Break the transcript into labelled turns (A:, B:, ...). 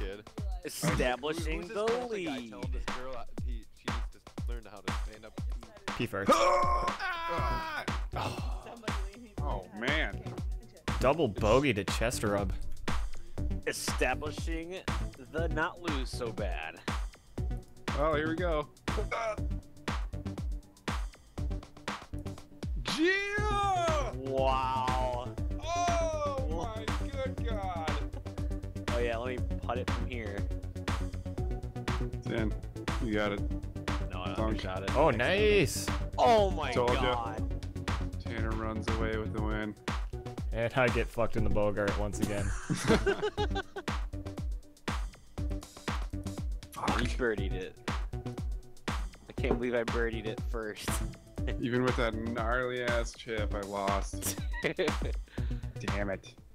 A: kid.
B: Establishing
A: Who's
B: the
A: this Tulsa guy
B: lead.
A: telling this girl she needs to learn how to stand up?
C: P first.
D: Oh man.
C: Double bogey to chest rub.
B: Establishing the not lose so bad.
D: Oh, here we go. Gia!
B: Wow.
D: Oh my good god.
B: Oh yeah, let me putt it from here.
D: Dan, you got it.
B: No, I
D: Dunk.
B: shot it.
C: Oh, nice.
B: Oh my
D: Told ya.
B: god.
D: Tanner runs away with the win.
C: And I get fucked in the bogart once again.
B: You birdied it. I can't believe I birdied it first.
D: Even with that gnarly ass chip, I lost. Damn it.